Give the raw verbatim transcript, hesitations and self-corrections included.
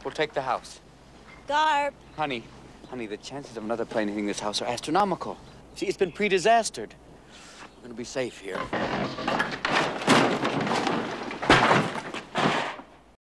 We'll take the house. Garp. Honey, honey, the chances of another plane hitting this house are astronomical. See, it's been pre-disastered. We're gonna be safe here.